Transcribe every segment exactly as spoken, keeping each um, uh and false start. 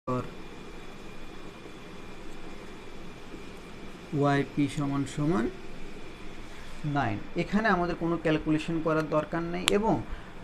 YP সমান সমান nine. এখানে আমাদের কোনো ক্যালকুলেশন করার দরকার নেই এবং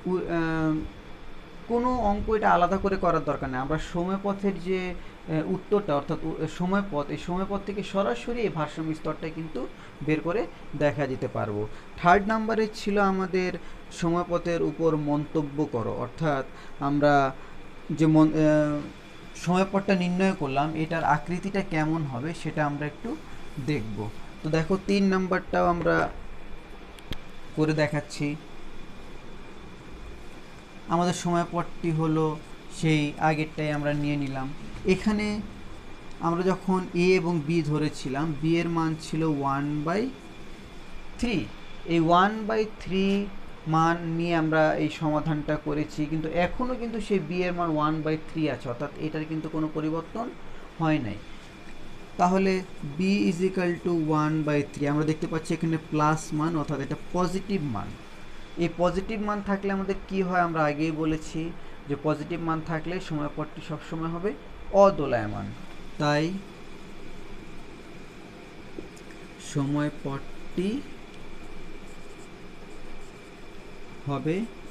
কোনো অঙ্ক এটা আলাদা করে করার দরকার নেই। আমরা সময়পথের যে উত্তরটা অর্থাৎ সময়পথ, এই সময়পথ থেকে সরাসরি এই ভারসাম্য স্তরটা কিন্তু বের করে দেখা যেতে পারবো। থার্ড নাম্বারে ছিল আমাদের সময়পথের উপর মন্তব্য করো, অর্থাৎ আমরা যে সময়পথটা নির্ণয় করলাম এটার আকৃতিটা কেমন হবে সেটা আমরা একটু দেখব। তো দেখো তিন নাম্বারটাও আমরা করে দেখাচ্ছি। আমাদের সময়পথটি হলো সেই আগেরটাই আমরা নিয়ে নিলাম। এখানে আমরা যখন এ এবং বি ধরেছিলাম, বি এর মান ছিল ওয়ান বাই থ্রি। এই ওয়ান বাই থ্রি মান নিয়ে আমরা এই সমাধানটা করেছি, কিন্তু এখনও কিন্তু সেই বি এর মান ওয়ান বাই থ্রি আছে, অর্থাৎ এটার কিন্তু কোনো পরিবর্তন হয় নাই। তাহলে B is equal to one by three, আমরা দেখতে পাচ্ছি এখানে প্লাস মান, অর্থাৎ এটা পজিটিভ মান। এই পজিটিভ মান থাকলে আমাদের কি হয়, আমরা আগেই বলেছি যে পজিটিভ মান থাকলে সময়পথটি সবসময় হবে অদোলায়মান। তাই সময়পথটি হবে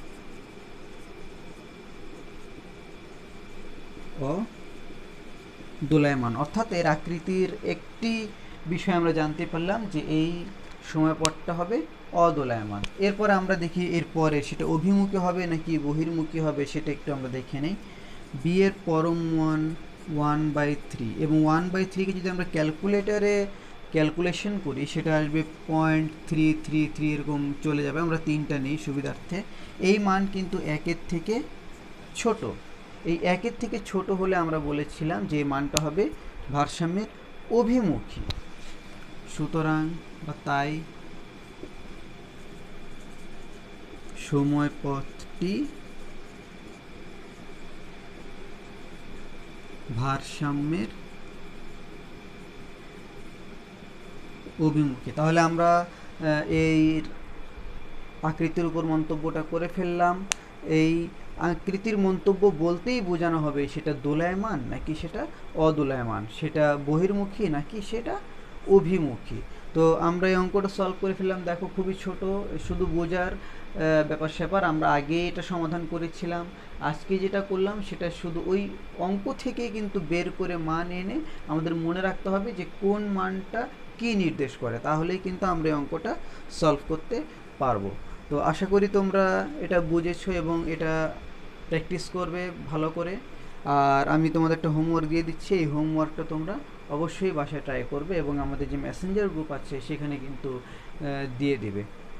অদোলায়মান, অর্থাৎ এর আকৃতির একটি বিষয় আমরা জানতে পারলাম যে এই সময়পথটা হবে অদোলায়মান। এরপরে আমরা দেখি এরপরে সেটা অভিমুখী হবে নাকি বহির্মুখী হবে সেটা একটু আমরা দেখে নেই। বি এর পরম মান ওয়ান বাই থ্রি এবং ওয়ান বাই থ্রিকে যদি আমরা ক্যালকুলেটারে ক্যালকুলেশন করি সেটা আসবে পয়েন্ট থ্রি থ্রি থ্রি এরকম চলে যাবে। আমরা তিনটা নিই সুবিধার্থে। এই মান কিন্তু একের থেকে ছোট। এই একের থেকে ছোট হলে আমরা বলেছিলাম যে মানটা হবে ভারসাম্যের অভিমুখী। সুতরাং বা তাই সময়পথটি ভারসাম্যের অভিমুখী। তাহলে আমরা এই আকৃতির উপর মন্তব্যটা করে ফেললাম। এই আকৃতির মন্তব্য বলতেই বোঝানো হবে সেটা দোলায়মান নাকি সেটা অদোলায়মান, সেটা বহির্মুখী নাকি সেটা অভিমুখী। তো আমরা এই অঙ্কটা সলভ করে ফেললাম। দেখো খুবই ছোট, শুধু বোঝার ব্যাপার স্যাপার। আমরা আগে এটা সমাধান করেছিলাম, আজকে যেটা করলাম সেটা শুধু ওই অঙ্ক থেকে কিন্তু বের করে মান এনে আমাদের মনে রাখতে হবে যে কোন মানটা কি নির্দেশ করে, তাহলেই কিন্তু আমরা এই অঙ্কটা সলভ করতে পারবো। তো আশা করি তোমরা এটা বুঝেছো এবং এটা প্র্যাকটিস করবে ভালো করে। আর আমি তোমাদের একটা হোমওয়ার্ক দিয়ে দিচ্ছি, এই হোমওয়ার্কটা তোমরা অবশ্যই বাসায় ট্রাই করবে এবং আমাদের যে মেসেঞ্জার গ্রুপ আছে সেখানে কিন্তু দিয়ে দিবে।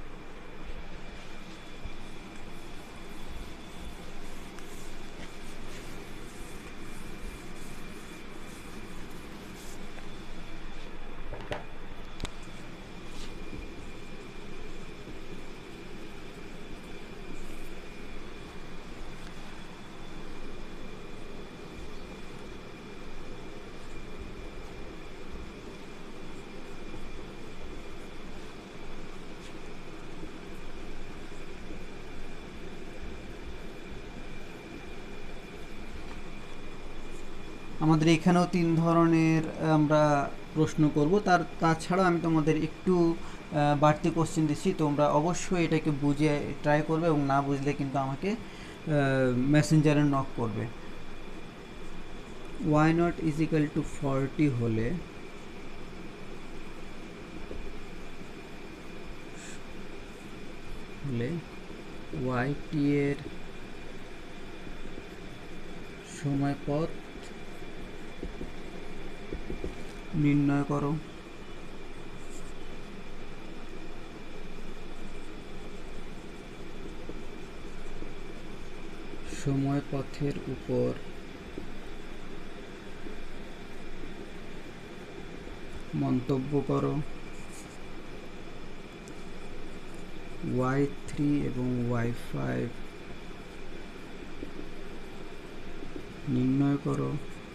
আমাদের এখানেও তিন ধরনের আমরা প্রশ্ন করব, তার তাছাড়া আমি তোমাদের একটু বাড়তি কোশ্চেন দিচ্ছি, তোমরা অবশ্যই এটাকে বুঝে ট্রাই করবে এবং না বুঝলে কিন্তু আমাকে মেসেঞ্জারে নক করবে। Y naught is equal to forty হলে হলে ওয়াইটি এর সময়পথ নির্ণয় করো। সময়পথের উপর মন্তব্য করো। ওয়াই থ্রি এবং ওয়াই ফাইভ নির্ণয় করো।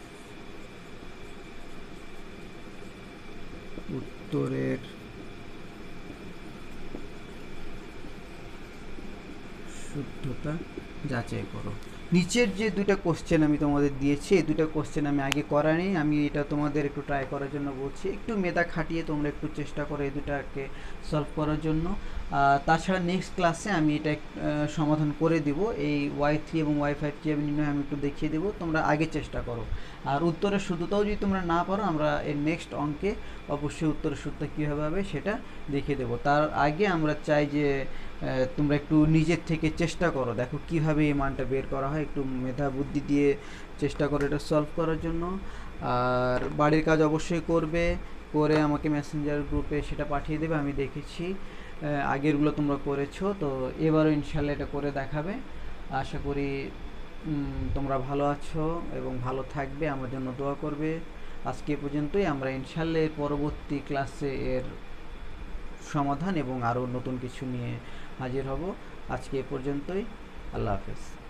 উত্তরের শুদ্ধতা যাচাই করো। নিচের যে দুইটা কোশ্চেন আমি তোমাদের দিয়েছি, এই দুইটা কোশ্চেন আমি আগে করাইনি, আমি এটা তোমাদের একটু ট্রাই করার জন্য বলছি। একটু মেধা খাটিয়ে তোমরা একটু চেষ্টা করো এই দুটাকে সলভ করার জন্য। তাছাড়া নেক্সট ক্লাসে আমি এটা সমাধান করে দিব, এই ওয়াই থ্রি এবং ওয়াই ফাইভ কীভাবে নির্ণয় আমি একটু দেখিয়ে দেবো, তোমরা আগে চেষ্টা করো। আর উত্তরের সূত্রটাও যদি তোমরা না পারো, আমরা এর নেক্সট অঙ্কে অবশ্যই উত্তরের সূত্রটা কীভাবে হবে সেটা দেখিয়ে দেবো। তার আগে আমরা চাই যে তোমরা একটু নিজের থেকে চেষ্টা করো, দেখো কিভাবে এই মানটা বের করা হয়, একটু মেধা বুদ্ধি দিয়ে চেষ্টা করো এটা সলভ করার জন্য। আর বাড়ির কাজ অবশ্যই করবে, করে আমাকে মেসেঞ্জার গ্রুপে সেটা পাঠিয়ে দেবে, আমি দেখেছি আগেরগুলো তোমরা করেছো, তো এবারও ইনশাল্লাহ এটা করে দেখাবে। আশা করি তোমরা ভালো আছো এবং ভালো থাকবে, আমার জন্য দোয়া করবে। আজকে এ পর্যন্তই, আমরা ইনশাল্লাহ পরবর্তী ক্লাসে এর সমাধান এবং আরও নতুন কিছু নিয়ে হাজির হব। আজকে এ পর্যন্তই, আল্লাহ হাফেজ।